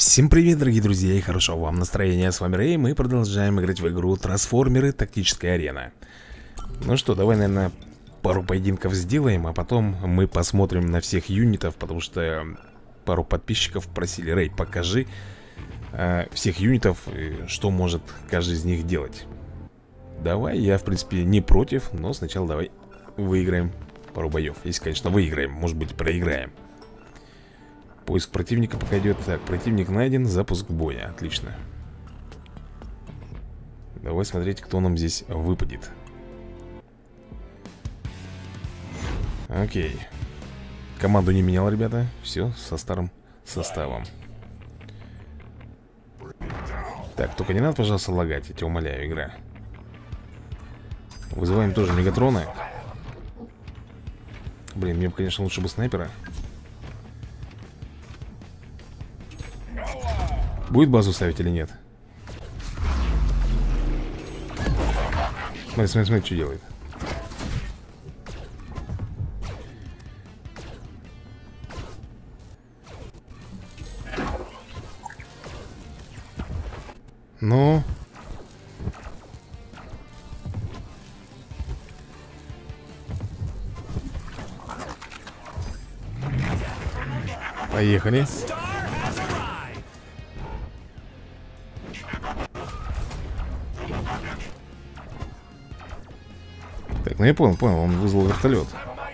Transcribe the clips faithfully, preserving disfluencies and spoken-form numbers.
Всем привет, дорогие друзья, и хорошо вам настроения. С вами Рэй, мы продолжаем играть в игру Трансформеры Тактическая арена. Ну что, давай, наверное, пару поединков сделаем, а потом мы посмотрим на всех юнитов, потому что пару подписчиков просили: Рэй, покажи э, всех юнитов, что может каждый из них делать. Давай, я, в принципе, не против, но сначала давай выиграем пару боев. Если, конечно, выиграем, может быть, проиграем. Поиск противника пока идет. Так, противник найден, запуск боя. Отлично. Давай смотреть, кто нам здесь выпадет. Окей. Команду не менял, ребята. Все со старым составом. Так, только не надо, пожалуйста, лагать, я тебя умоляю, игра. Вызываем тоже Мегатрона. Блин, мне, конечно, лучше бы снайпера. Будет базу ставить или нет? Смотри, смотри, смотри, что делает. Ну. Поехали. Так, ну я понял, понял, он вызвал вертолет.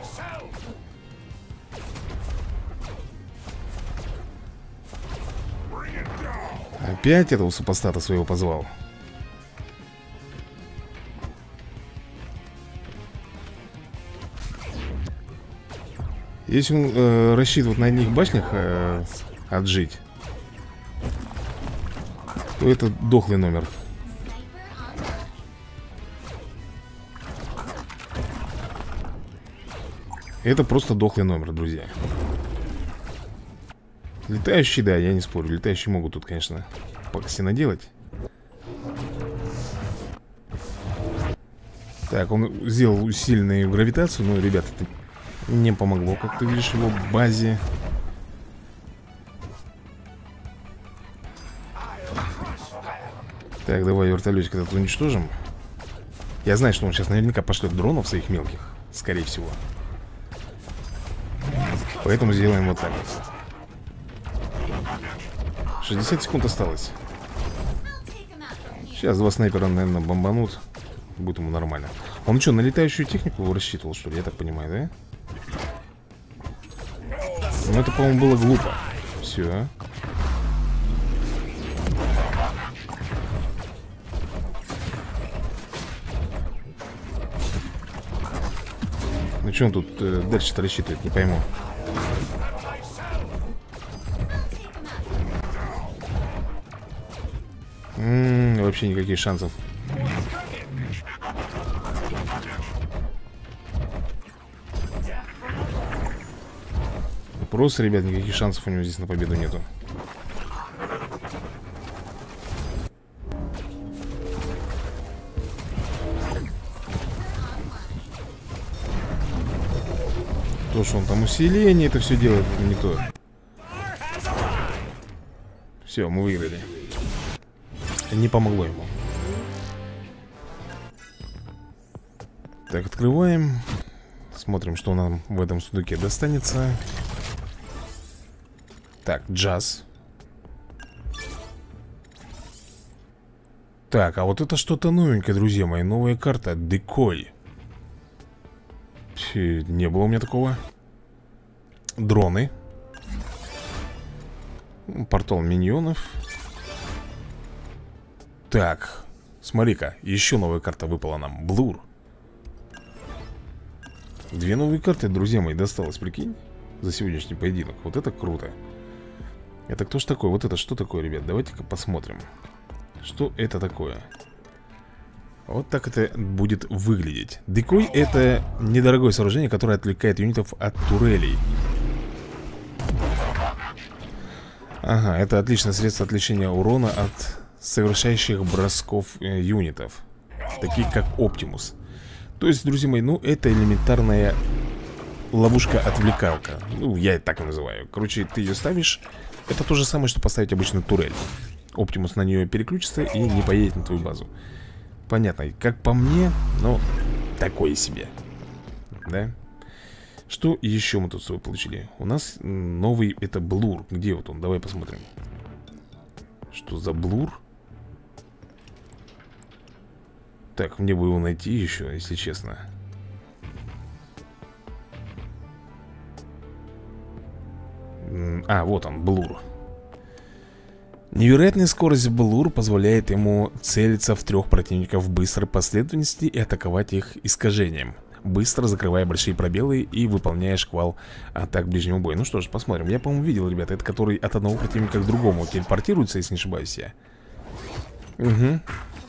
Опять этого супостата своего позвал. Если он э, рассчитывает на одних башнях э, отжить, то это дохлый номер. Это просто дохлый номер, друзья. Летающие, да, я не спорю. Летающие могут тут, конечно, пакости наделать. Так, он сделал усиленную гравитацию. Но, ребята, это не помогло, как ты видишь, его базе. Так, давай вертолетик этот уничтожим. Я знаю, что он сейчас наверняка пошлет дронов своих мелких. Скорее всего. Поэтому сделаем вот так вот. шестьдесят секунд осталось. Сейчас два снайпера, наверное, бомбанут. Будет ему нормально. Он что, на летающую технику рассчитывал, что ли? Я так понимаю, да? Ну, это, по-моему, было глупо. Все. Ну, что он тут э, дальше-то рассчитывает, не пойму. М-м, вообще никаких шансов. Просто, ребят, никаких шансов у него здесь на победу нету. То, что он там усиление, это все делает, это не то. Все, мы выиграли. Не помогло ему. Так, открываем. Смотрим, что нам в этом сундуке достанется. Так, джаз. Так, а вот это что-то новенькое, друзья мои. Новая карта, декой. Фу, не было у меня такого. Дроны. Портал миньонов. Так, смотри-ка, еще новая карта выпала нам. Блур. Две новые карты, друзья мои, досталось, прикинь. За сегодняшний поединок. Вот это круто. Это кто ж такой? Вот это что такое, ребят? Давайте-ка посмотрим. Что это такое? Вот так это будет выглядеть. Декой — это недорогое сооружение, которое отвлекает юнитов от турелей. Ага, это отличное средство отвлечения урона от совершающих бросков э, юнитов, таких как Оптимус. То есть, друзья мои, ну это элементарная ловушка-отвлекалка. Ну, я это так и называю. Короче, ты ее ставишь, Это то же самое, что поставить обычную турель. Оптимус на нее переключится и не поедет на твою базу. Понятно, как по мне, но такое себе. Да? Что еще мы тут с собой получили? У нас новый, это блур. Где вот он? Давай посмотрим. Что за блур? Так, мне бы его найти еще, если честно. А, вот он, блур. Невероятная скорость блур позволяет ему целиться в трех противников в быстрой последовательности и атаковать их искажением, быстро закрывая большие пробелы и выполняя шквал атак ближнего боя. Ну что ж, посмотрим. Я, по-моему, видел, ребята, это который от одного противника к другому телепортируется, если не ошибаюсь я. Угу.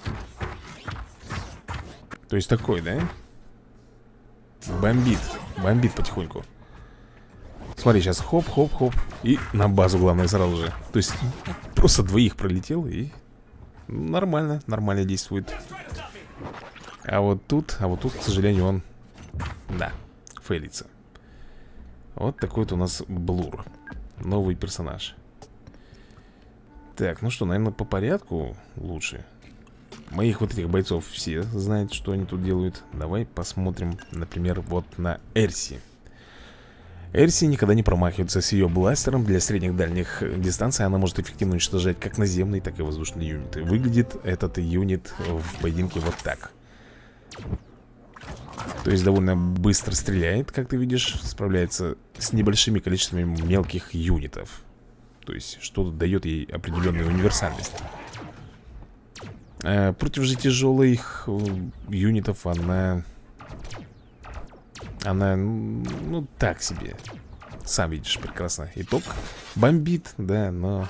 То есть такой, да? Бомбит, бомбит потихоньку. Смотри, сейчас хоп-хоп-хоп. И на базу, главное, сразу же. То есть просто двоих пролетел и нормально, нормально действует. А вот тут, а вот тут, к сожалению, он, да, фейлится. Вот такой вот у нас блур. Новый персонаж. Так, ну что, наверное, по порядку лучше. Моих вот этих бойцов все знают, что они тут делают. Давай посмотрим, например, вот на Эрси. Эрси никогда не промахивается с ее бластером. Для средних дальних дистанций она может эффективно уничтожать как наземные, так и воздушные юниты. Выглядит этот юнит в поединке вот так. То есть довольно быстро стреляет, как ты видишь. Справляется с небольшими количествами мелких юнитов. То есть что дает ей определенную универсальность. а Против же тяжелых юнитов она... Она, ну, так себе. Сам видишь прекрасно. Итог. Бомбит, да, но...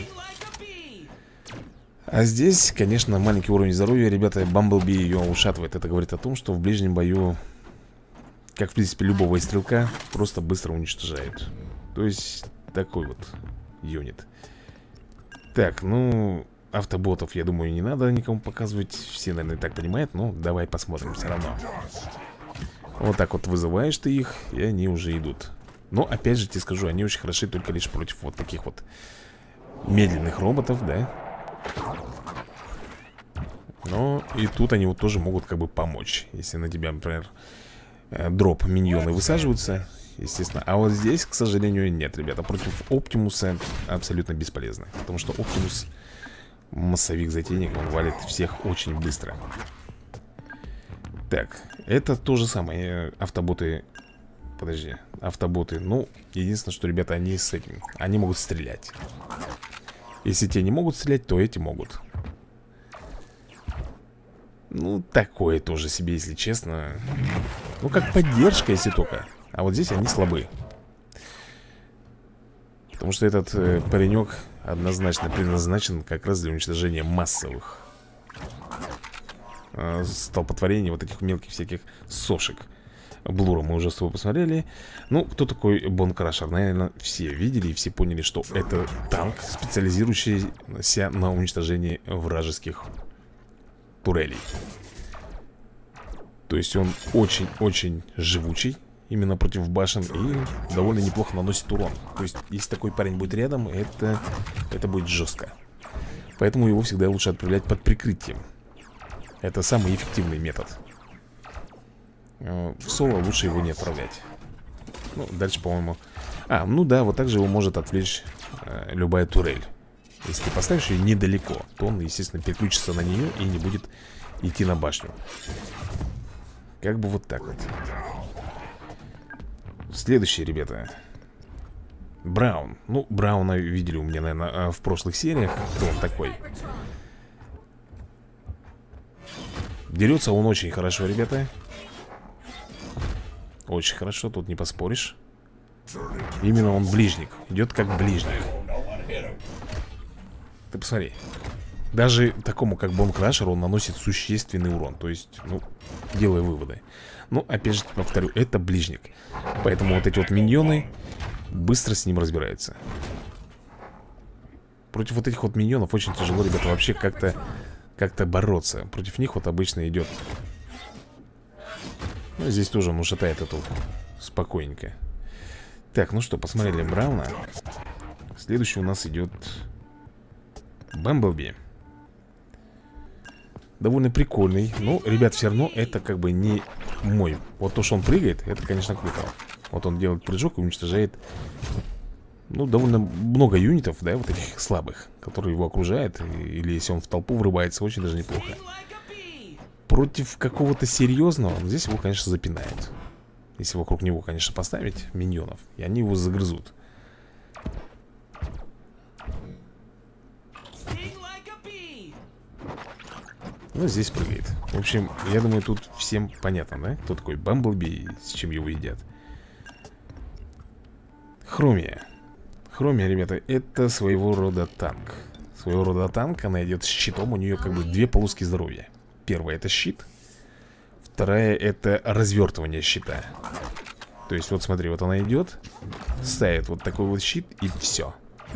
А здесь, конечно, маленький уровень здоровья. Ребята, Бамблби ее ушатывает. Это говорит о том, что в ближнем бою, как в принципе любого стрелка, просто быстро уничтожает. То есть, такой вот юнит. Так, ну... Автоботов, я думаю, не надо никому показывать. Все, наверное, и так понимают. Но давай посмотрим все равно. Вот так вот вызываешь ты их, и они уже идут. Но, опять же, тебе скажу, они очень хороши только лишь против вот таких вот медленных роботов, да. Но и тут они вот тоже могут как бы помочь. Если на тебя, например, дроп миньоны высаживаются, естественно. А вот здесь, к сожалению, нет, ребята. Против Оптимуса абсолютно бесполезно. Потому что Оптимус массовик-затейник, он валит всех очень быстро. Так, это то же самое. Автоботы. Подожди, автоботы. Ну, единственное, что, ребята, они с этим, они могут стрелять. Если те не могут стрелять, то эти могут. Ну, такое тоже себе, если честно. Ну, как поддержка, если только. А вот здесь они слабы. Потому что этот э, паренек однозначно предназначен как раз для уничтожения массовых столпотворение вот этих мелких всяких сошек. Блура мы уже с тобой посмотрели. Ну, кто такой Бонкрашер? Наверное, все видели и все поняли, что это танк, специализирующийся на уничтожении вражеских турелей. То есть он очень-очень живучий именно против башен и довольно неплохо наносит урон. То есть, если такой парень будет рядом, это, это будет жестко. Поэтому его всегда лучше отправлять под прикрытием. Это самый эффективный метод. В соло лучше его не отправлять. Ну, дальше, по-моему... А, ну да, вот так же его может отвлечь э, любая турель. Если ты поставишь ее недалеко, то он, естественно, переключится на нее и не будет идти на башню. Как бы вот так вот. Следующие, ребята. Браун. Ну, Брауна видели у меня, наверное, в прошлых сериях. Кто он такой? Дерется он очень хорошо, ребята. Очень хорошо, тут не поспоришь. Именно он ближник. Идет как ближник. Ты посмотри. Даже такому, как Бонкрашер, он наносит существенный урон. То есть, ну, делай выводы. Ну, опять же, повторю, это ближник. Поэтому вот эти вот миньоны быстро с ним разбираются. Против вот этих вот миньонов очень тяжело, ребята, вообще как-то Как-то бороться. Против них вот обычно идет. Ну, здесь тоже он ушатает эту спокойненько. Так, ну что, посмотрели Брауна. Следующий у нас идет Бамблби. Довольно прикольный. Но, ребят, все равно это как бы не мой. Вот то, что он прыгает, это, конечно, круто. Вот он делает прыжок и уничтожает, ну, довольно много юнитов, да, вот этих слабых, которые его окружают. Или если он в толпу врывается, очень даже неплохо. Против какого-то серьезного, здесь его, конечно, запинают. Если вокруг него, конечно, поставить миньонов, и они его загрызут. Ну, здесь прыгает. В общем, я думаю, тут всем понятно, да? Кто такой Бамблби и с чем его едят. Хромия. Хромия, ребята, это своего рода танк. Своего рода танк, она идет с щитом. У нее как бы две полоски здоровья. Первая это щит. Вторая это развертывание щита. То есть вот смотри, вот она идет, ставит вот такой вот щит и все.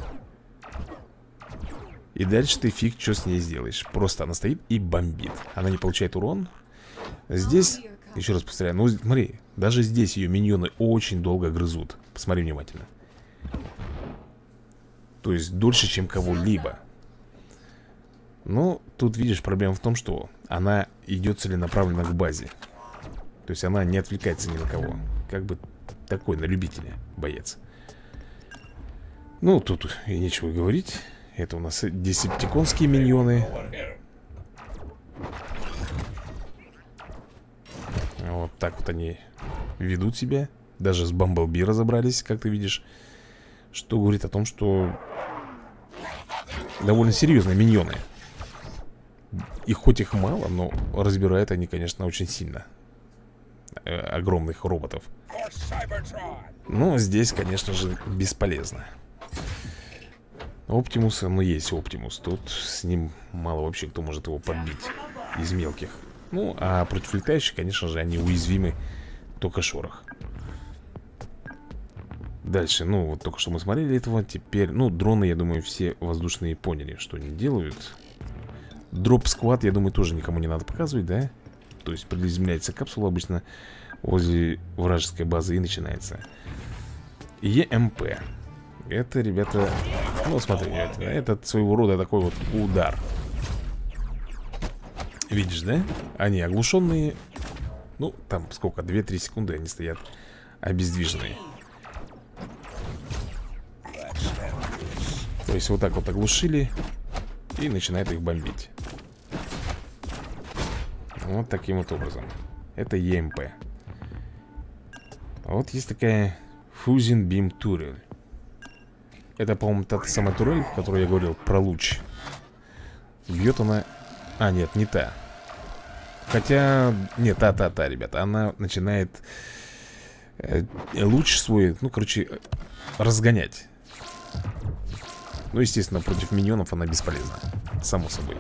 И дальше ты фиг что с ней сделаешь. Просто она стоит и бомбит. Она не получает урон. Здесь, еще раз повторяю, ну смотри, даже здесь ее миньоны очень долго грызут. Посмотри внимательно. То есть дольше, чем кого-либо. Но тут, видишь, проблема в том, что она идет целенаправленно к базе. То есть она не отвлекается ни на кого. Как бы такой, на любителя, боец. Ну, тут и нечего говорить. Это у нас десептиконские миньоны. Вот так вот они ведут себя. Даже с Бамблби разобрались, как ты видишь. Что говорит о том, что довольно серьезные миньоны. И хоть их мало, но разбирают они, конечно, очень сильно. Э, огромных роботов. Но здесь, конечно же, бесполезно. Оптимус, ну есть Оптимус. Тут с ним мало вообще кто может его подбить из мелких. Ну, а против летающих, конечно же, они уязвимы. Только шорох. Дальше, ну, вот только что мы смотрели этого. Теперь, ну, дроны, я думаю, все воздушные поняли, что они делают. Дроп-сквад, я думаю, тоже никому не надо показывать, да? То есть приземляется капсула обычно возле вражеской базы и начинается. ЕМП. Это, ребята, ну, смотри, это, это своего рода такой вот удар. Видишь, да? Они оглушенные. Ну, там сколько, две-три секунды они стоят обездвиженные. То есть вот так вот оглушили и начинает их бомбить. Вот таким вот образом. Это ЕМП. А вот есть такая Fusing Beam Turret. Это, по-моему, та самая турель, которую я говорил про луч. Бьет она... А, нет, не та. Хотя... Нет, та-та-та, ребята. Она начинает э, луч свой, ну, короче, разгонять. Ну, естественно, против миньонов она бесполезна. Само собой.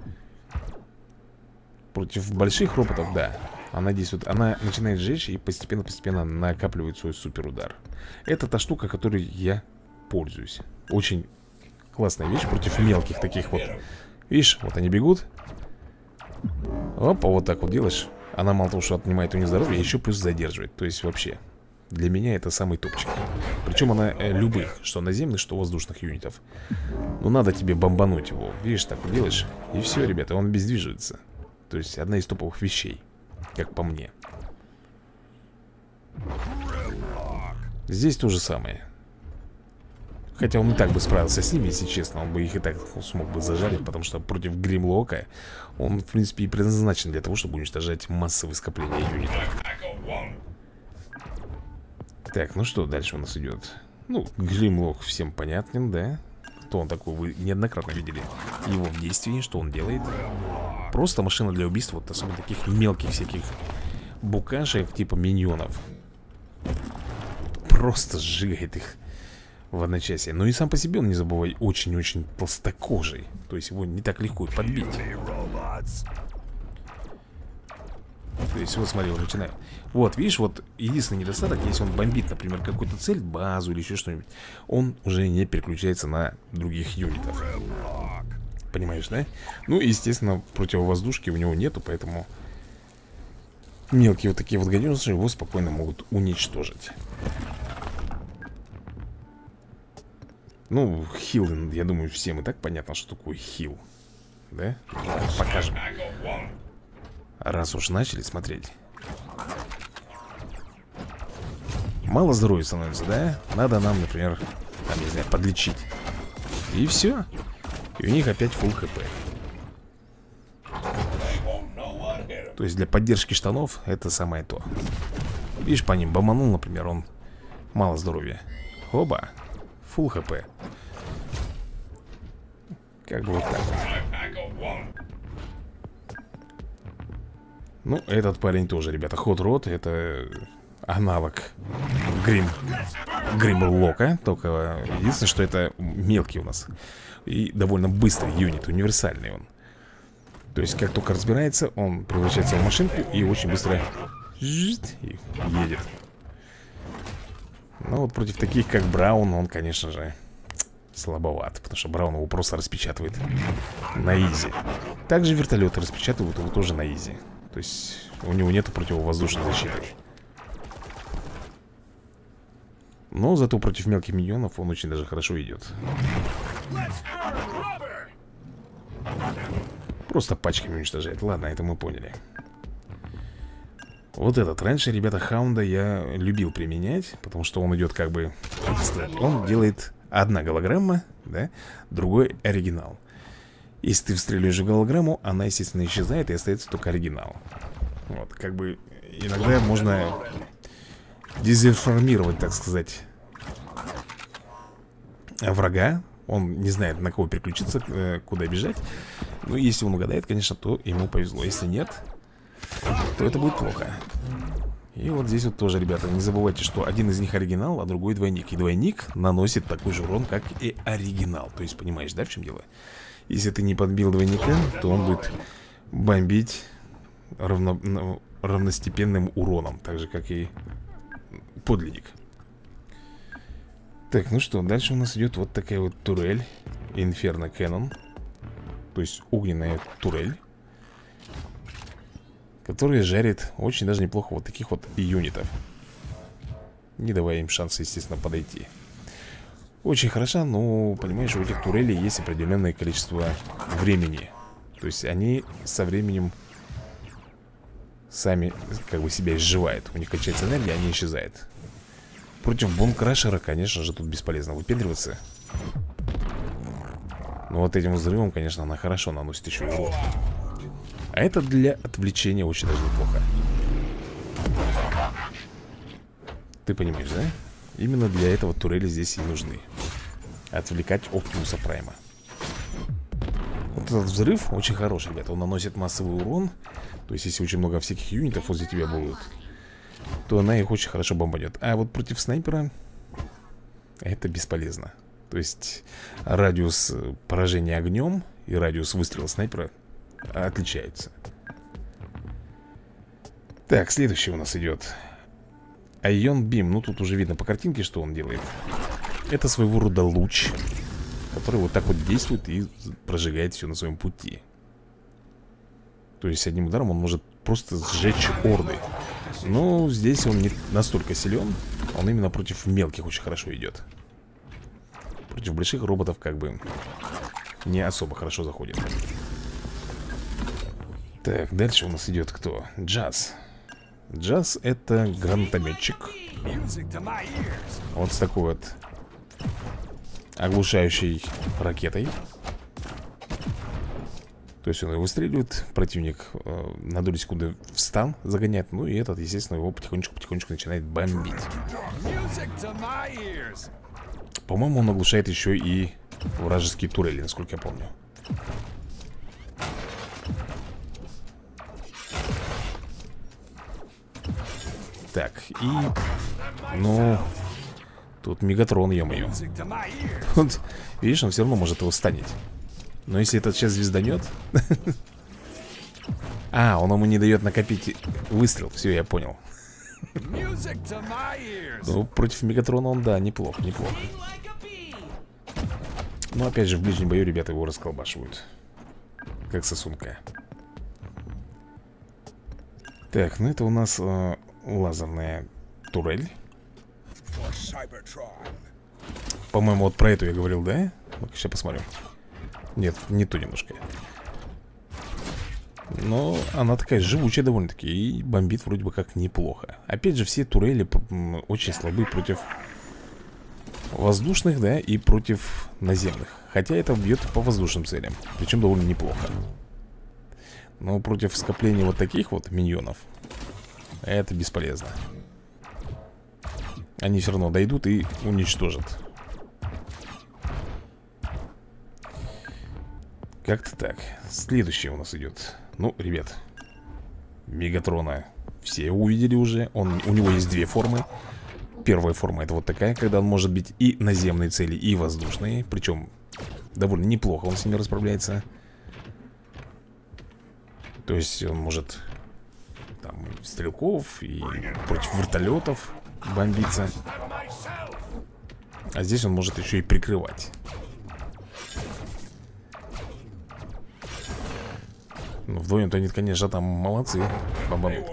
Против больших роботов, да. Она здесь вот, она начинает жечь и постепенно-постепенно накапливает свой суперудар. Это та штука, которой я пользуюсь. Очень классная вещь против мелких таких вот. Видишь, вот они бегут. Опа, вот так вот делаешь. Она мало того, что отнимает у них здоровье, еще плюс задерживает. То есть вообще, для меня это самый топчик. Причем она э, любых, что наземных, что воздушных юнитов. Ну надо тебе бомбануть его. Видишь, так вот делаешь. И все, ребята, он бездвиживается. То есть одна из топовых вещей, как по мне. Здесь то же самое. Хотя он и так бы справился с ними, если честно. Он бы их и так смог бы зажарить. Потому что против Гримлока он, в принципе, и предназначен для того, чтобы уничтожать массовые скопления юнитов. Так, ну что дальше у нас идет? Ну, Гримлок всем понятен, да? Кто он такой, вы неоднократно видели его в действии, что он делает. Просто машина для убийств, вот особенно таких мелких всяких букашек, типа миньонов. Просто сжигает их в одночасье. Но и сам по себе он, не забывай, очень-очень толстокожий. То есть его не так легко и подбить. То есть вот смотри, он начинает. Вот, видишь, вот единственный недостаток, если он бомбит, например, какую-то цель, базу или еще что-нибудь, он уже не переключается на других юнитов. Понимаешь, да? Ну, естественно, противовоздушки у него нету, поэтому мелкие вот такие вот гаденыши его спокойно могут уничтожить. Ну, хил, я думаю, всем и так понятно, что такое хил. Да? Покажем. Раз уж начали смотреть. Мало здоровья становится, да? Надо нам, например, там, не знаю, подлечить. И все. И у них опять фулл хп. То есть для поддержки штанов это самое то. Видишь, по ним боманул, например, он мало здоровья. Оба. Фулл хп. Как бы вот так. Ну, этот парень тоже, ребята. Hot Rod, это аналог Грим Гримлока. Только единственное, что это мелкий у нас. И довольно быстрый юнит, универсальный он. То есть, как только разбирается, он превращается в машинку и очень быстро едет. Но вот против таких, как Браун, он, конечно же, слабоват. Потому что Браун его просто распечатывает на изи. Также вертолеты распечатывают его тоже на изи. То есть, у него нету противовоздушной защиты. Но зато против мелких миньонов он очень даже хорошо идет. Просто пачками уничтожает. Ладно, это мы поняли. Вот этот. Раньше, ребята, Хаунда я любил применять, потому что он идет как бы, как сказать, он делает одна голограмма, да, другой оригинал. Если ты встреливаешь в голограмму, она, естественно, исчезает, и остается только оригинал. Вот, как бы иногда можно дезинформировать, так сказать, врага. Он не знает, на кого переключиться, куда бежать. Но если он угадает, конечно, то ему повезло. Если нет, то это будет плохо. И вот здесь вот тоже, ребята, не забывайте, что один из них оригинал, а другой двойник. И двойник наносит такой же урон, как и оригинал. То есть, понимаешь, да, в чем дело? Если ты не подбил двойника, то он будет бомбить равно, ну, равностепенным уроном. Так же, как и подлинник. Так, ну что, дальше у нас идет вот такая вот турель Inferno Cannon. То есть огненная турель, которая жарит очень даже неплохо вот таких вот юнитов, не давая им шанса, естественно, подойти. Очень хороша, но, понимаешь, у этих турелей есть определенное количество времени. То есть они со временем сами как бы себя изживают. У них качается энергия, они исчезают. Против бомб-крашера, конечно же, тут бесполезно выпендриваться. Но вот этим взрывом, конечно, она хорошо наносит еще урон. А это для отвлечения очень даже неплохо. Ты понимаешь, да? Именно для этого турели здесь и нужны. Отвлекать Оптимуса Прайма. Вот этот взрыв очень хороший, ребята. Он наносит массовый урон. То есть, если очень много всяких юнитов возле тебя будут, то она их очень хорошо бомбанет. А вот против снайпера это бесполезно. То есть радиус поражения огнем и радиус выстрела снайпера отличаются. Так, следующий у нас идет Ion Beam. Ну, тут уже видно по картинке, что он делает. Это своего рода луч, который вот так вот действует и прожигает все на своем пути. То есть одним ударом он может просто сжечь орды. Но здесь он не настолько силен. Он именно против мелких очень хорошо идет. Против больших роботов как бы не особо хорошо заходит. Так, дальше у нас идет кто? Джаз. Джаз это гранатометчик. Вот с такой вот оглушающей ракетой. То есть он его выстреливает, противник э, на долю секунды в стан загоняет. Ну и этот, естественно, его потихонечку-потихонечку начинает бомбить. По-моему, он оглушает еще и вражеские турели, насколько я помню. Так, и... Ну... Тут Мегатрон, ё-моё. Вот, видишь, он все равно может его станить. Но если этот сейчас звезданет... А, он ему не дает накопить выстрел. Все, я понял. Ну, против Мегатрона он, да, неплохо, неплохо. Но опять же, в ближнем бою ребята его расколбашивают. Как сосунка. Так, ну это у нас э, лазерная турель. По-моему, вот про эту я говорил, да? Ну-ка, сейчас посмотрим. Нет, не то немножко. Но она такая живучая довольно-таки. И бомбит вроде бы как неплохо. Опять же, все турели очень слабы против воздушных, да, и против наземных. Хотя это бьет по воздушным целям. Причем довольно неплохо. Но против скопления вот таких вот миньонов это бесполезно. Они все равно дойдут и уничтожат. Как-то так. Следующий у нас идет. Ну, ребят, Мегатрона все увидели уже. Он, у него есть две формы. Первая форма это вот такая, когда он может быть и наземные цели, и воздушные. Причем довольно неплохо он с ними расправляется. То есть он может там стрелков и против вертолетов бомбиться. А здесь он может еще и прикрывать. Ну, вдвоем-то они, конечно, там молодцы. Бомбанут.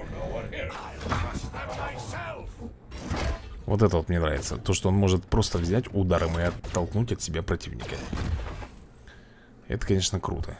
Вот это вот мне нравится. То, что он может просто взять ударом и оттолкнуть от себя противника. Это, конечно, круто.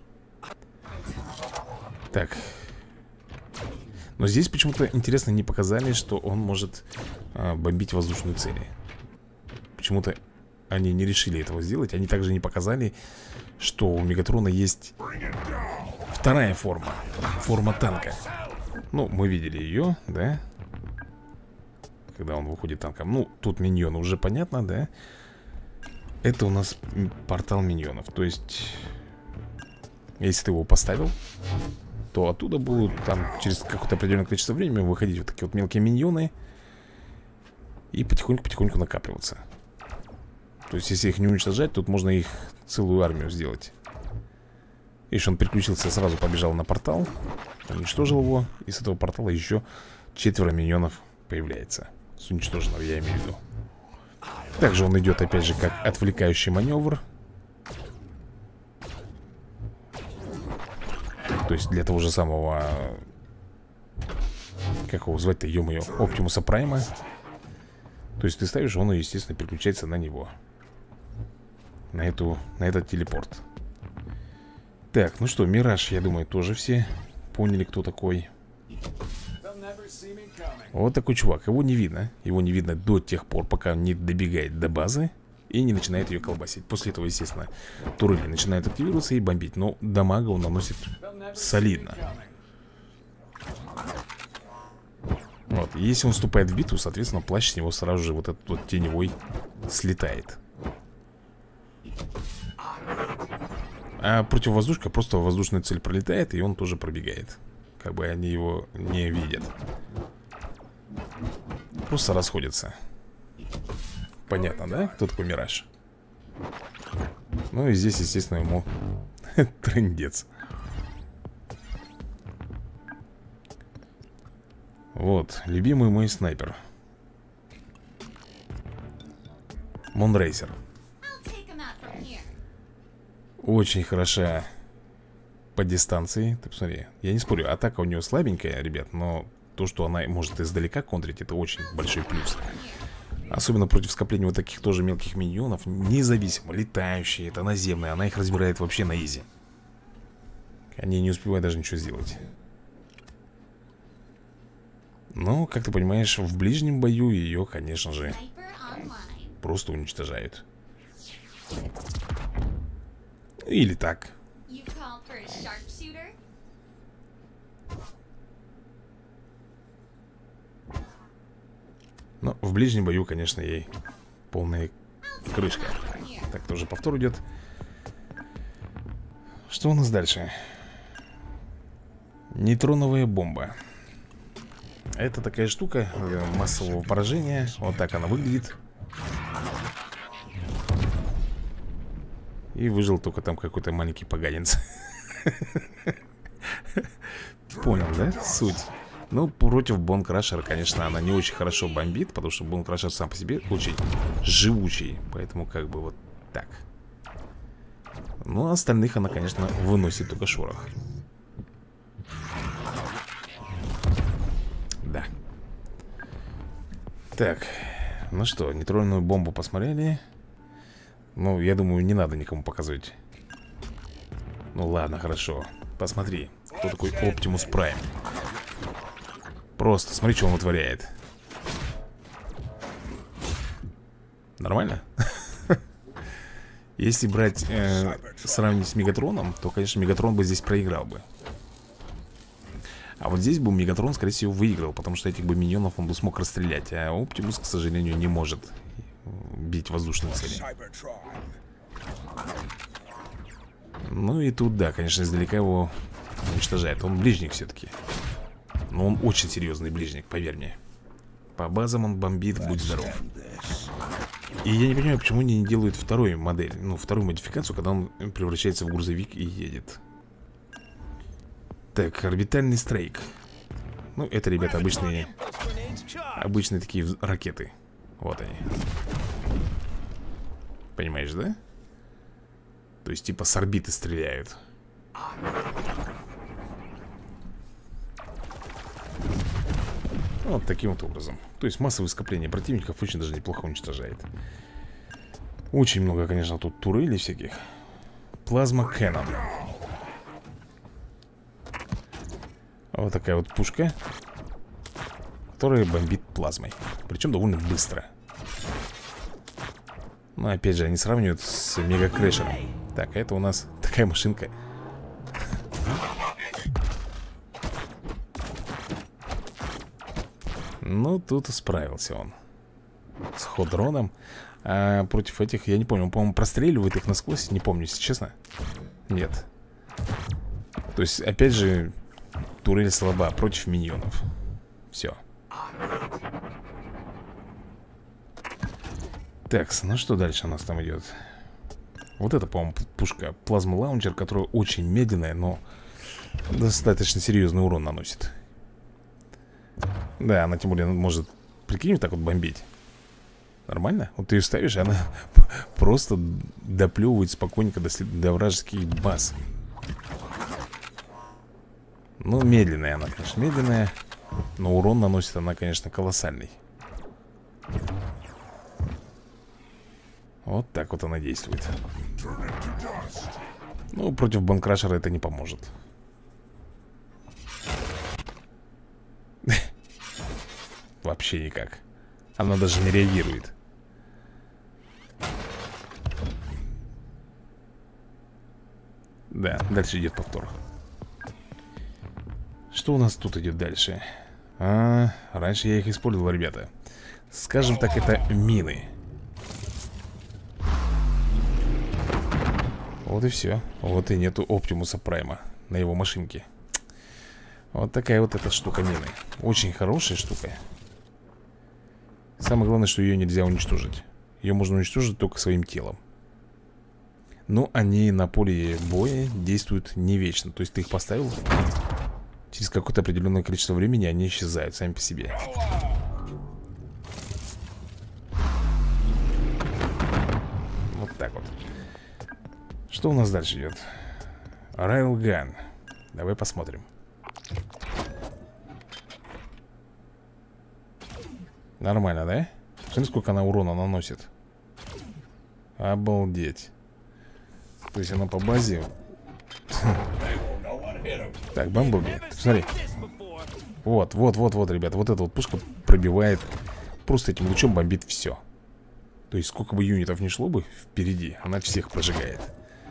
Так. Но здесь почему-то, интересно, не показали, что он может а, бомбить воздушные цели. Почему-то они не решили этого сделать. Они также не показали, что у Мегатрона есть вторая форма. Форма танка. Ну, мы видели ее, да? Когда он выходит танком. Ну, тут миньоны уже понятно, да? Это у нас портал миньонов. То есть, если ты его поставил, то оттуда будут там через какое-то определенное количество времени выходить вот такие вот мелкие миньоны и потихоньку-потихоньку накапливаться. То есть, если их не уничтожать, тут можно их целую армию сделать. Видишь, он переключился, сразу побежал на портал, уничтожил его. И с этого портала еще четверо миньонов появляется. С уничтоженного, я имею в виду. Также он идет, опять же, как отвлекающий маневр. То есть для того же самого, как его звать-то, ё-моё, Оптимуса Прайма. То есть ты ставишь, он, естественно, переключается на него. На эту, на этот телепорт. Так, ну что, Мираж, я думаю, тоже все поняли, кто такой. Вот такой чувак, его не видно. Его не видно до тех пор, пока он не добегает до базы и не начинает ее колбасить. После этого, естественно, турели начинают активироваться и бомбить. Но дамага он наносит солидно. Вот, если он вступает в битву, соответственно, плащ с него сразу же вот этот вот теневой слетает. А противовоздушка, просто воздушная цель пролетает, и он тоже пробегает. Как бы они его не видят. Просто расходятся. Понятно, да? Кто такой Мираж? Ну и здесь, естественно, ему трындец. Вот, любимый мой снайпер Мунрейсер. Очень хороша по дистанции. Ты посмотри, я не спорю, атака у нее слабенькая, ребят. Но то, что она может издалека контрить, это очень большой плюс. Особенно против скопления вот таких тоже мелких миньонов. Независимо, летающие, это наземные. Она их разбирает вообще на изи. Они не успевают даже ничего сделать. Но, как ты понимаешь, в ближнем бою ее, конечно же, просто уничтожают. Или так. Но в ближнем бою, конечно, ей полная крышка. Так, тоже повтор идет. Что у нас дальше? Нейтроновая бомба. Это такая штука массового поражения. Вот так она выглядит. И выжил только там какой-то маленький поганец. Понял, да? Суть. Ну, против Бонкрашера, конечно, она не очень хорошо бомбит. Потому что Бонкрашер сам по себе очень живучий. Поэтому как бы вот так. Ну, а остальных она, конечно, выносит только шорох. Да. Так, ну что, нейтронную бомбу посмотрели. Ну, я думаю, не надо никому показывать. Ну ладно, хорошо. Посмотри, кто такой Оптимус Прайм. Просто смотри, что он вытворяет. Нормально? Если брать, э, сравнить с Мегатроном, то, конечно, Мегатрон бы здесь проиграл бы. А вот здесь бы Мегатрон, скорее всего, выиграл, потому что этих бы миньонов он бы смог расстрелять. А Оптимус, к сожалению, не может бить воздушные цели. Ну и тут, да, конечно, издалека его уничтожает. Он ближник все-таки. Но он очень серьезный ближник, поверь мне. По базам он бомбит, будь здоров. И я не понимаю, почему они не делают вторую модель, ну, вторую модификацию, когда он превращается в грузовик и едет. Так, орбитальный стрейк. Ну, это, ребята, обычные Обычные такие ракеты. Вот они. Понимаешь, да? То есть, типа, с орбиты стреляют. Вот таким вот образом. То есть массовое скопление противников очень даже неплохо уничтожает. Очень много, конечно, тут турелей всяких. Плазма Кэннон. Вот такая вот пушка, которая бомбит плазмой. Причем довольно быстро. Но опять же, они сравнивают с Мегакрэшером. Так, а это у нас такая машинка. Ну, тут справился он с ходроном. А против этих, я не помню, он, по-моему, простреливает их насквозь. Не помню, если честно. Нет. То есть, опять же, турель слаба против миньонов. Все. Так, ну что дальше у нас там идет? Вот это, по-моему, пушка плазма-лаунчер, которая очень медленная, но достаточно серьезный урон наносит. Да, она тем более может, прикинь, вот так вот бомбить. Нормально? Вот ты ее ставишь, и она просто доплевывает спокойненько до, до вражеских баз. Ну, медленная она, конечно, медленная. Но урон наносит она, конечно, колоссальный. Вот так вот она действует. Ну, против банкрашера это не поможет. Вообще никак. Она даже не реагирует. Да, дальше идет повтор. Что у нас тут идет дальше? А, раньше я их использовал, ребята. Скажем так, это мины. Вот и все. Вот и нету Оптимуса Прайма на его машинке. Вот такая вот эта штука мины. Очень хорошая штука. Самое главное, что ее нельзя уничтожить. Ее можно уничтожить только своим телом. Но они на поле боя действуют не вечно. То есть ты их поставил, через какое-то определенное количество времени они исчезают сами по себе. Вот так вот. Что у нас дальше идет? Railgun. Давай посмотрим. Нормально, да? Смотри, сколько она урона наносит. Обалдеть. То есть она по базе. Так, Бамблби, смотри. Вот, вот, вот, вот, ребят. Вот эта вот пушка пробивает. Просто этим лучом бомбит все. То есть сколько бы юнитов ни шло бы впереди, она всех прожигает.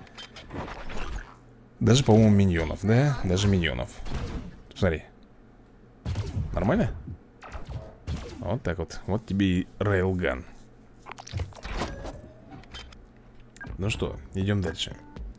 Даже, по-моему, миньонов, да? Даже миньонов. Смотри. Нормально? Вот так вот. Вот тебе и Railgun. Ну что, идем дальше.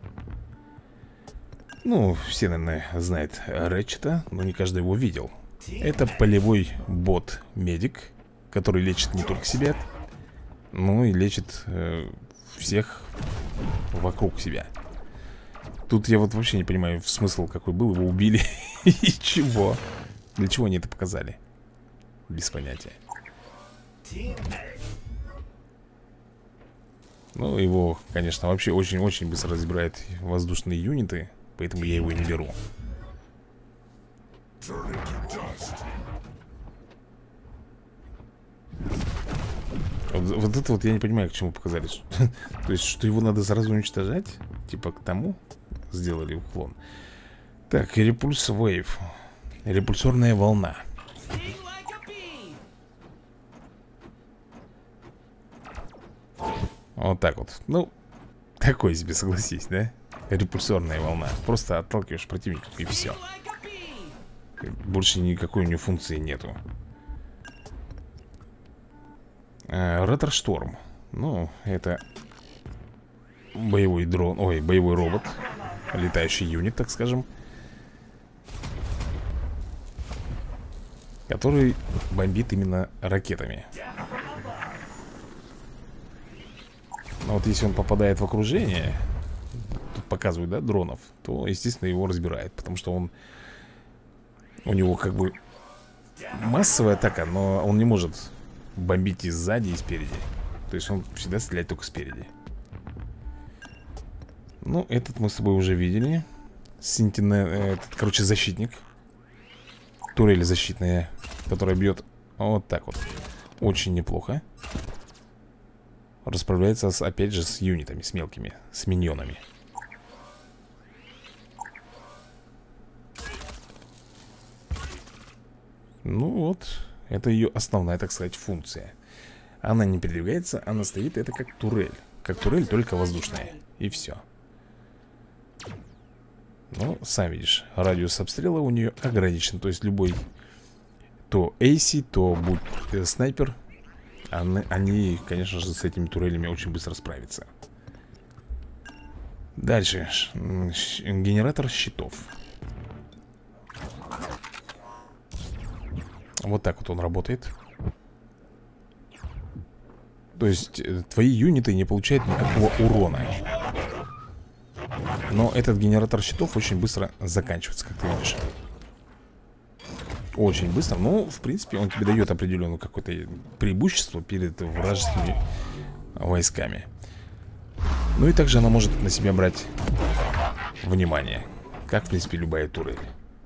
Ну, все, наверное, знают Рэтчета, но не каждый его видел. Это полевой бот-медик, который лечит не только себя, но и лечит э, всех вокруг себя. Тут я вот вообще не понимаю смысл какой был. Его убили и чего? Для чего они это показали? Без понятия. Ну, его, конечно, вообще очень-очень быстро разбирает воздушные юниты. Поэтому я его и не беру. Вот, вот это вот я не понимаю, к чему показали. То есть, что его надо сразу уничтожать? Типа к тому сделали уклон. Так, репульс вейв. Репульсорная волна. Вот так вот. Ну, такой себе, согласись, да? Репульсорная волна. Просто отталкиваешь противников и все. Больше никакой у нее функции нету. а, Ретро-шторм. Ну, это боевой дрон. Ой, боевой робот. Летающий юнит, так скажем. Который бомбит именно ракетами. Но вот если он попадает в окружение, тут показывают, да, дронов, то, естественно, его разбирает. Потому что он... У него как бы массовая атака, но он не может бомбить и сзади, и спереди. То есть он всегда стреляет только спереди. Ну, этот мы с тобой уже видели. Сентинел, этот, короче, защитник. Турель защитная, которая бьет вот так вот. Очень неплохо. Расправляется, с, опять же, с юнитами, с мелкими, с миньонами. Ну вот, это ее основная, так сказать, функция. Она не передвигается, она стоит, это как турель. Как турель, только воздушная. И все. Ну, сам видишь, радиус обстрела у нее ограничен. То есть любой, то эйси, то будь э, снайпер, они, они, конечно же, с этими турелями очень быстро справятся. Дальше. Генератор щитов. Вот так вот он работает. То есть твои юниты не получают никакого урона. Но этот генератор щитов очень быстро заканчивается, как ты видишь. Очень быстро. Ну, в принципе, он тебе дает определенное какое-то преимущество перед вражескими войсками. Ну и также она может на себя брать внимание. Как, в принципе, любая турель.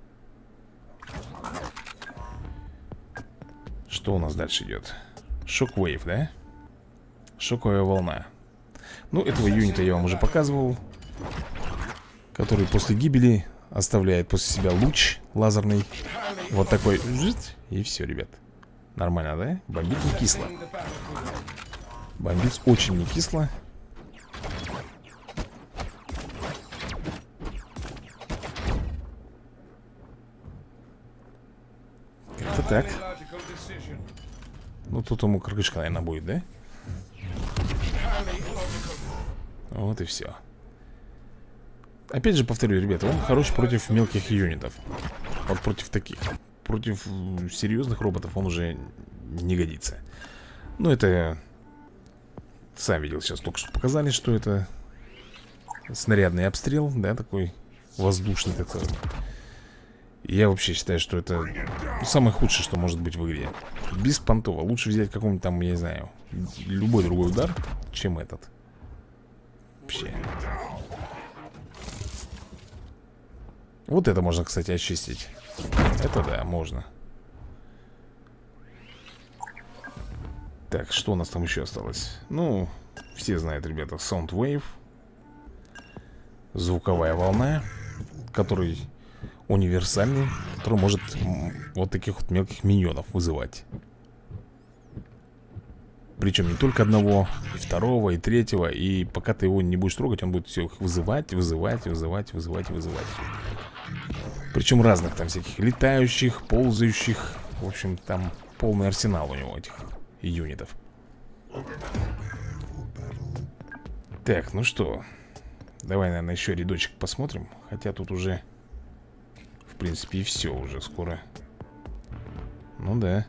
Что у нас дальше идет? Шоквейв, да? Шоковая волна. Ну, этого юнита я вам уже показывал. Который после гибели оставляет после себя луч лазерный. Вот такой. И все, ребят. Нормально, да? Бомбит не кисло. Бомбит очень не кисло. Как-то так. Ну, тут ему крышка, наверное, будет, да? Вот и все. Опять же повторю, ребята, он хорош против мелких юнитов. Вот против таких. Против серьезных роботов он уже не годится. Ну, это... Сам видел, сейчас только что показали, что это снарядный обстрел, да, такой воздушный, так сказать. Я вообще считаю, что это самое худшее, что может быть в игре. Беспонтово. Лучше взять какой-нибудь там, я не знаю, любой другой удар, чем этот. Вообще. Вот это можно, кстати, очистить. Это да, можно. Так, что у нас там еще осталось? Ну, все знают, ребята, Soundwave. Звуковая волна, который универсальный, который может вот таких вот мелких миньонов вызывать. Причем не только одного, и второго, и третьего. И пока ты его не будешь трогать, он будет все их вызывать, вызывать, вызывать, вызывать, вызывать. Причем разных там всяких летающих, ползающих. В общем, там полный арсенал у него этих юнитов. Так, ну что, давай, наверное, еще рядочек посмотрим. Хотя тут уже, в принципе, и все уже скоро. Ну да.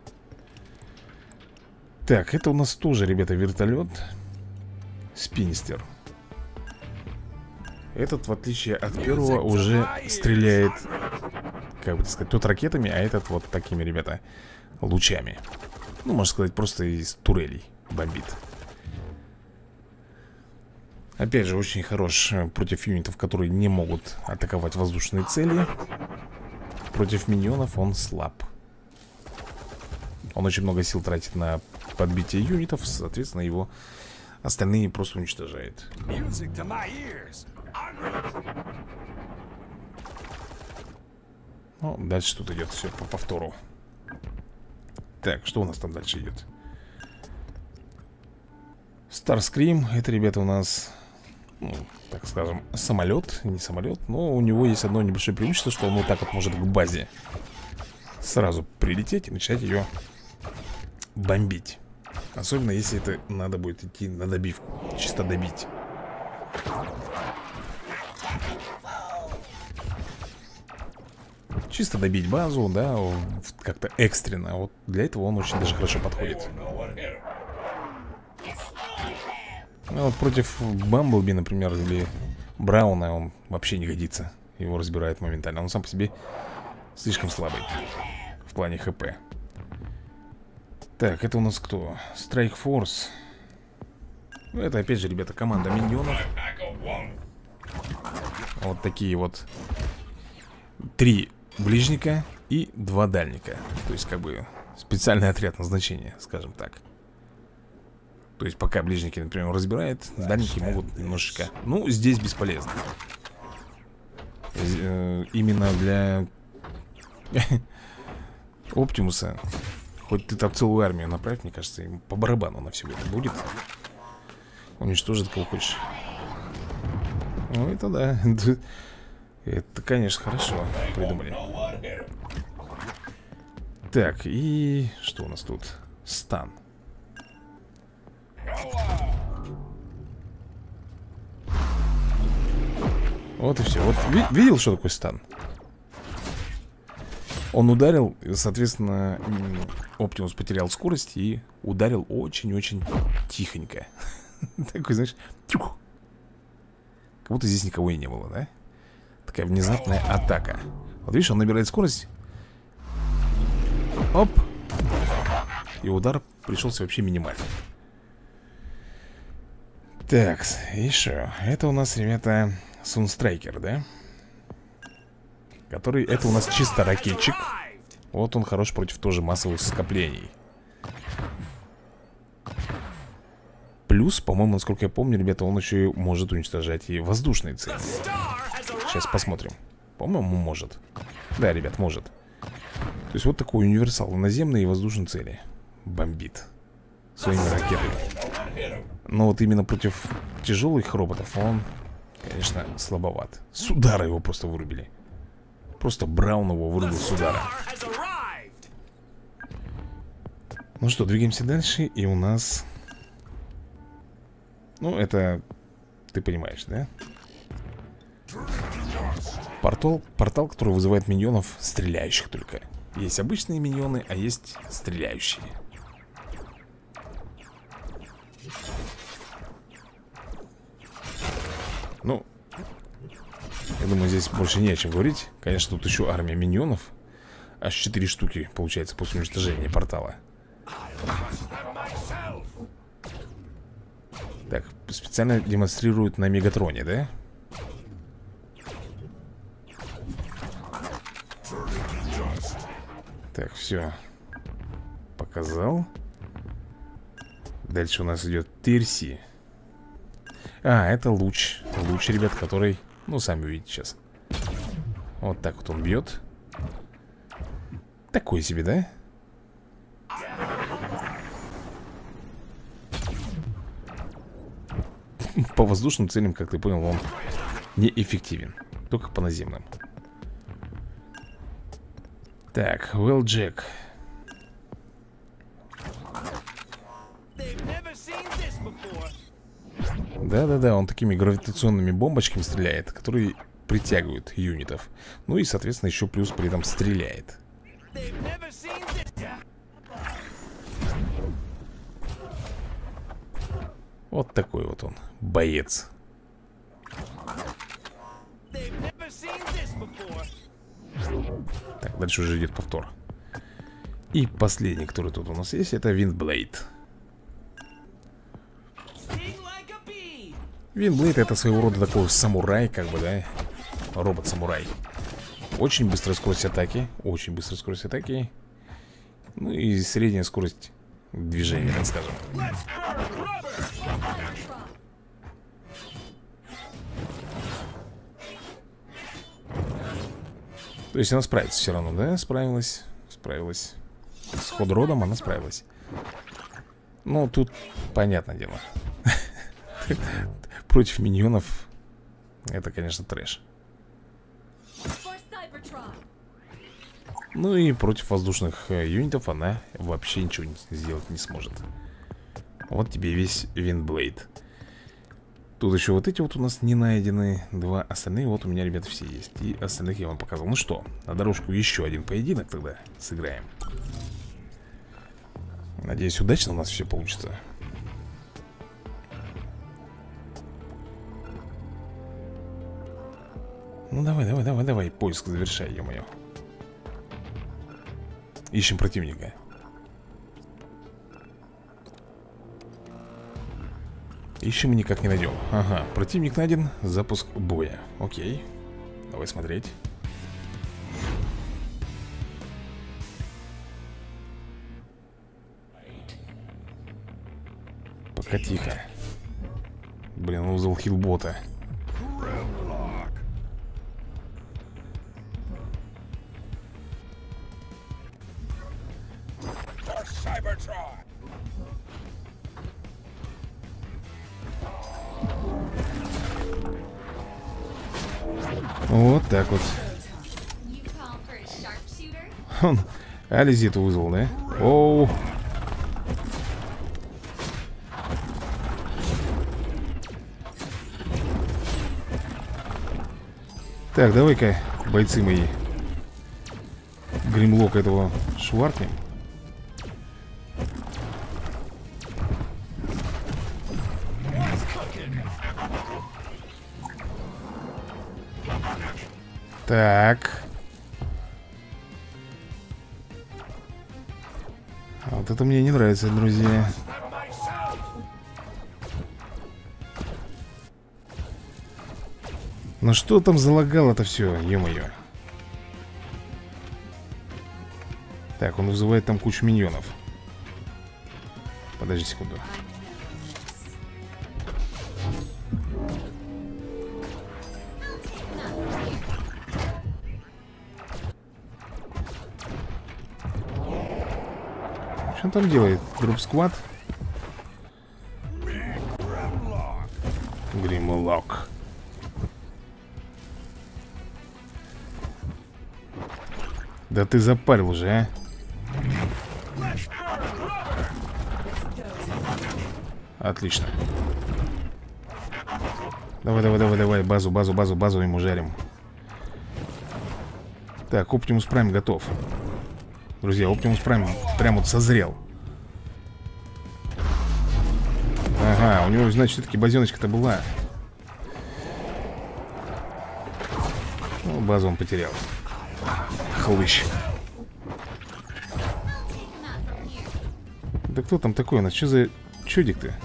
Так, это у нас тоже, ребята, вертолет Спинстер. Этот, в отличие от первого, уже стреляет, как бы сказать, тот ракетами, а этот вот такими, ребята, лучами. Ну, можно сказать, просто из турелей бомбит. Опять же, очень хорош против юнитов, которые не могут атаковать воздушные цели. Против миньонов он слаб. Он очень много сил тратит на подбитие юнитов. Соответственно, его остальные просто уничтожает. Ну, дальше тут идет все по повтору. Так, что у нас там дальше идет? Старскрим. Это, ребята, у нас, ну, так скажем, самолет. Не самолет, но у него есть одно небольшое преимущество, что он вот так вот может к базе сразу прилететь и начать ее бомбить. Особенно если это надо будет идти на добивку. Чисто добить. Чисто добить базу, да, как-то экстренно. Вот для этого он очень даже хорошо подходит. А вот против Бамблби, например, или Брауна он вообще не годится. Его разбирает моментально. Он сам по себе слишком слабый в плане ХП. Так, это у нас кто? Strike Force. Это опять же, ребята, команда миньонов. Вот такие вот три ближника и два дальника. То есть как бы специальный отряд назначения, скажем так. То есть пока ближники, например, разбирает, дальники могут немножечко... Ну, здесь бесполезно. Именно для Оптимуса, хоть ты там целую армию направь, мне кажется, ему по барабану на все это будет. Уничтожит кого хочешь. Ну, это да. Это, конечно, хорошо придумали. Так, и что у нас тут? Стан. Вот и все. Вот видел, что такое стан? Он ударил, соответственно, Оптимус потерял скорость и ударил очень-очень тихонько. Такой, знаешь, тюх. Как будто здесь никого и не было, да? Такая внезапная атака. Вот видишь, он набирает скорость. Оп. И удар пришелся вообще минимальный. Так, еще. Это у нас, ребята, Сунстрайкер, да? Который, это у нас чисто ракетчик. Вот он хорош против тоже массовых скоплений. Плюс, по-моему, насколько я помню, ребята, он еще и может уничтожать и воздушные цели. Сейчас посмотрим. По-моему, может. Да, ребят, может. То есть вот такой универсал. Наземные и воздушные цели бомбит своими ракетами. Но вот именно против тяжелых роботов он, конечно, слабоват. С удара его просто вырубили. Просто Браун его вырубил с удара. Ну что, двигаемся дальше. И у нас... Ну, это... Ты понимаешь, да? Портал, портал, который вызывает миньонов, стреляющих только. Есть обычные миньоны, а есть стреляющие. Ну, я думаю, здесь больше не о чем говорить. Конечно, тут еще армия миньонов. Аж четыре штуки, получается, после уничтожения портала. Так, специально демонстрируют на Мегатроне, да? Так, все. Показал. Дальше у нас идет Тирси. А, это луч. Луч, ребят, который... Ну, сами увидите сейчас. Вот так вот он бьет. Такой себе, да? По воздушным целям, как ты понял, он неэффективен. Только по наземным. Так, Уэлл-Джек. Да-да-да, он такими гравитационными бомбочками стреляет, которые притягивают юнитов. Ну и, соответственно, еще плюс при этом стреляет. Вот такой вот он, боец. Так, дальше уже идет повтор. И последний, который тут у нас есть, это Виндблейд. Виндблейд — это своего рода такой самурай, как бы, да? Робот-самурай. Очень быстрая скорость атаки. Очень быстрая скорость атаки. Ну и средняя скорость движения, так скажем. То есть она справится все равно, да? Справилась. Справилась. С ходродом она справилась. Ну, тут понятное дело. Против миньонов это, конечно, трэш. Ну и против воздушных юнитов она вообще ничего сделать не сможет. Вот тебе весь Виндблейд. Тут еще вот эти вот у нас не найдены. Два остальные вот у меня, ребята, все есть. И остальных я вам показал. Ну что, на дорожку еще один поединок тогда сыграем. Надеюсь, удачно у нас все получится. Ну давай, давай, давай, давай. Поиск завершай, ё-моё. Ищем противника. Ищем и никак не найдем. Ага, противник найден. Запуск боя. Окей. Давай смотреть. Пока тихо. Блин, он вызвал хилбота. Вот так вот. Он Ализиту вызвал, да? Оу. Так, давай-ка, бойцы мои, гримлок этого шваркнем. Так. Вот это мне не нравится, друзья. Ну что там залагало-то все, ё-моё. Так, он вызывает там кучу миньонов. Подожди секунду. Что он там делает? Дроп-сквад? Гримлок. Да ты запарил уже, а? Отлично. Давай, давай, давай, давай. Базу, базу, базу, базу ему жарим. Так, Оптимус Прайм готов. Друзья, Оптимус Прайм прям вот созрел. Ага, у него, значит, все-таки базеночка-то была. Ну, базу он потерял. Хлыщ. Да кто там такой у нас? Что за чудик-то?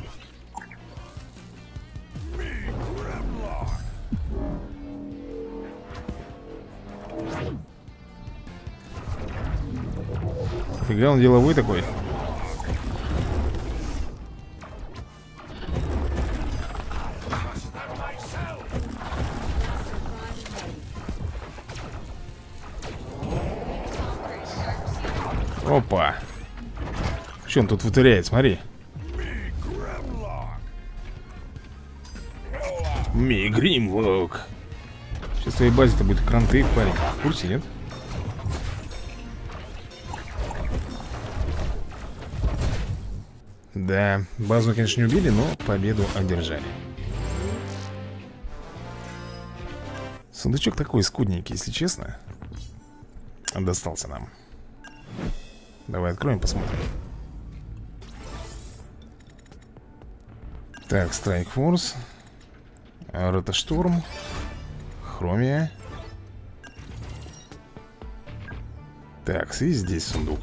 Фига он деловой такой. Опа. Что он тут вытворяет, смотри. Ми Гримлок. Сейчас в твоей базе-то будет кранты, парень. В курсе, нет? Да, базу, конечно, не убили, но победу одержали. Сундучок такой скудненький, если честно. Достался нам. Давай откроем, посмотрим. Так, Страйк Форс, Ротошторм, Хромия. Так, и здесь сундук.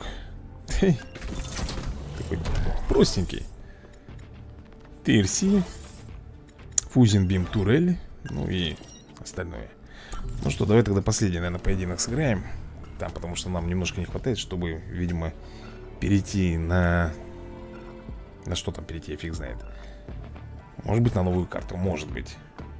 Такой простенький. ти эр си, Фузин Бим Турель. Ну и остальное. Ну что, давай тогда последний, наверное, поединок сыграем. Там, потому что нам немножко не хватает, чтобы, видимо, перейти на... На что там перейти, я фиг знает. Может быть, на новую карту, может быть.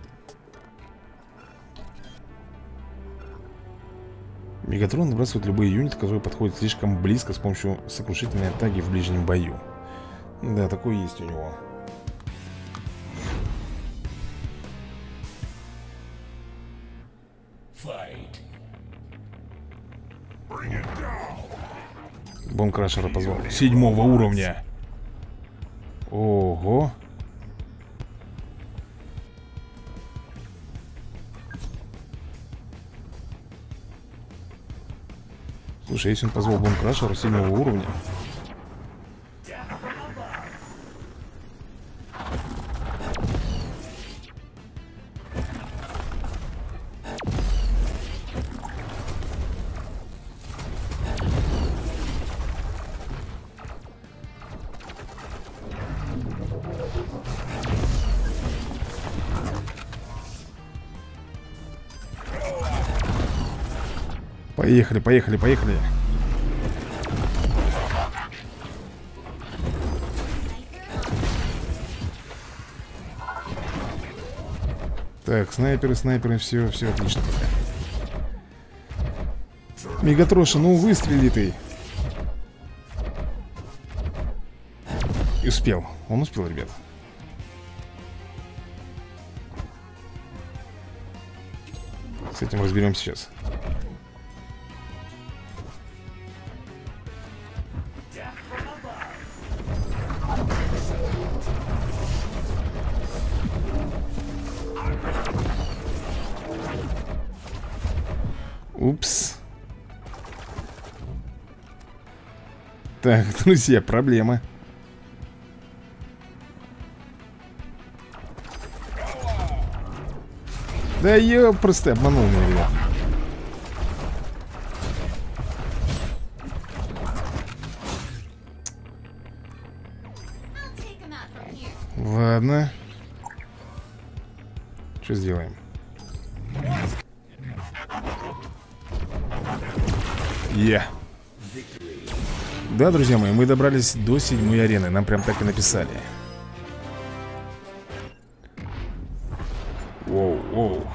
Мегатрон выбрасывает любые юниты, которые подходят слишком близко с помощью сокрушительной атаки в ближнем бою. Да, такое есть у него. Бомбкрашера позвал. Седьмого уровня. Ого. Слушай, если он позвал бомбкрашера седьмого уровня. Поехали, поехали, поехали. Так, снайперы, снайперы, все, все отлично. Мегатроша, ну выстрели ты. И успел, он успел, ребят. С этим разберемся сейчас. Упс. Так, друзья, проблема. Да я просто обманул меня, ребят. Ладно. Что сделаем? Yeah. Да, друзья мои, мы добрались до седьмой арены. Нам прям так и написали. Воу, воу.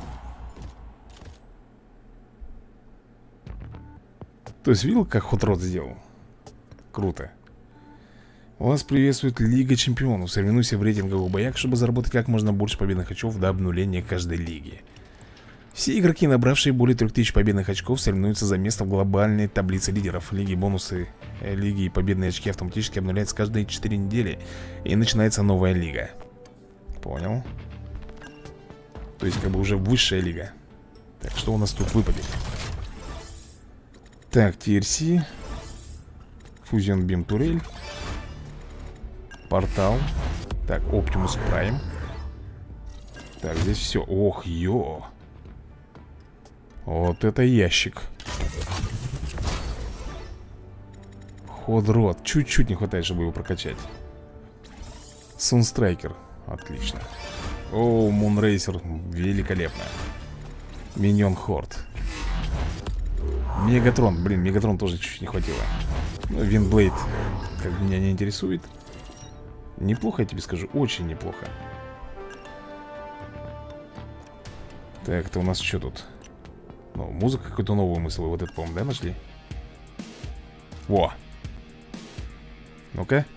То есть видел, как Хотрод сделал? Круто. Вас приветствует Лига Чемпионов. Соревнуйся в рейтинговых боях, чтобы заработать как можно больше победных очков до обнуления каждой лиги. Все игроки, набравшие более трёх тысяч победных очков, соревнуются за место в глобальной таблице лидеров. Лиги, бонусы, э, лиги и победные очки автоматически обнуляются каждые четыре недели. И начинается новая лига. Понял. То есть как бы уже высшая лига. Так, что у нас тут выпадет? Так, ти эр си, Fusion Beam Турель, Портал. Так, Optimus Prime. Так, здесь все. Ох, ё. Вот это ящик. Ходрод. Чуть-чуть не хватает, чтобы его прокачать. Сунстрайкер. Отлично. О, Мунрейсер. Великолепно. Миньон Хорд. Мегатрон. Блин, Мегатрон тоже чуть-чуть не хватило. Ну, Винблейд как бы меня не интересует. Неплохо, я тебе скажу. Очень неплохо. Так, это у нас что тут? Ну, музыка, какую-то новую мысль. Вот это, по-моему, да, нашли? Во! Ну-ка.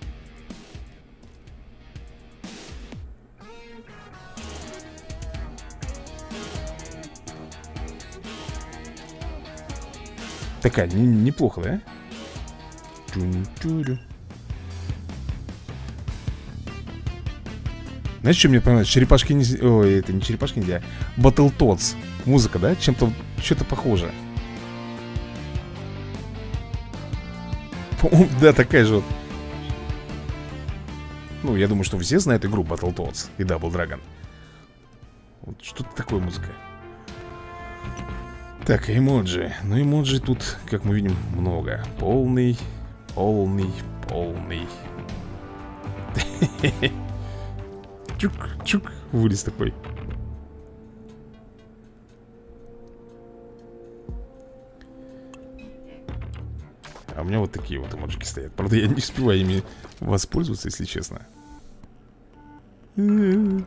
Такая, не, неплохо, да? Чу-чу-чу. Знаешь, что мне понравилось? Черепашки ниндзя. Ой, это не черепашки ниндзя. Battletoads. Музыка, да? Чем-то, что-то похоже. Да, такая же вот. Ну, я думаю, что все знают игру Battletoads и Double Dragon. Вот что-то такое музыка. Так, эмоджи. Ну, эмоджи тут, как мы видим, много. Полный, полный, полный. Чук-чук, вылез такой. А меня вот такие вот эмоджики стоят. Правда, я не успеваю ими воспользоваться, если честно. На,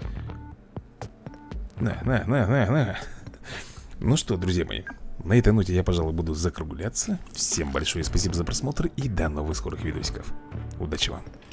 на, на, на, на. Ну что, друзья мои, на этой ноте я, пожалуй, буду закругляться. Всем большое спасибо за просмотр и до новых скорых видосиков. Удачи вам.